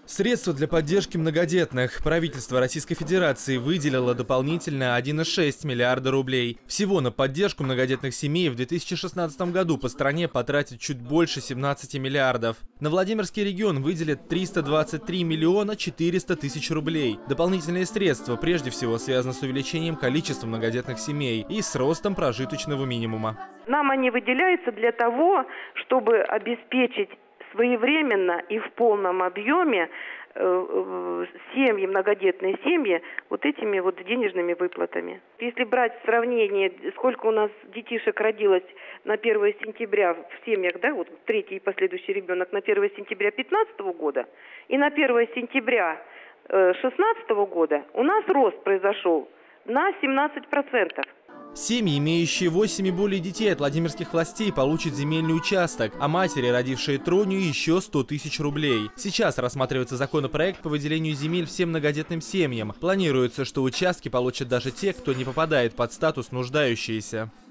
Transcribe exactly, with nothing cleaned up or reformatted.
Средства для поддержки многодетных. Правительство Российской Федерации выделило дополнительно один целых шесть десятых миллиарда рублей. Всего на поддержку многодетных семей в две тысячи шестнадцатом году по стране потратят чуть больше семнадцати миллиардов. На Владимирский регион выделят триста двадцать три миллиона четыреста тысяч рублей. Дополнительные средства прежде всего связаны с увеличением количества многодетных семей и с ростом прожиточного минимума. Нам они выделяются для того, чтобы обеспечить своевременно и в полном объеме э, семьи, многодетные семьи, вот этими вот денежными выплатами. Если брать в сравнение, сколько у нас детишек родилось на первое сентября в семьях, да, вот третий и последующий ребенок на первое сентября две тысячи пятнадцатого года и на первое сентября две тысячи шестнадцатого года, у нас рост произошел на семнадцать процентов. Семьи, имеющие восемь и более детей от владимирских властей, получат земельный участок, а матери, родившие тройню, еще сто тысяч рублей. Сейчас рассматривается законопроект по выделению земель всем многодетным семьям. Планируется, что участки получат даже те, кто не попадает под статус нуждающиеся.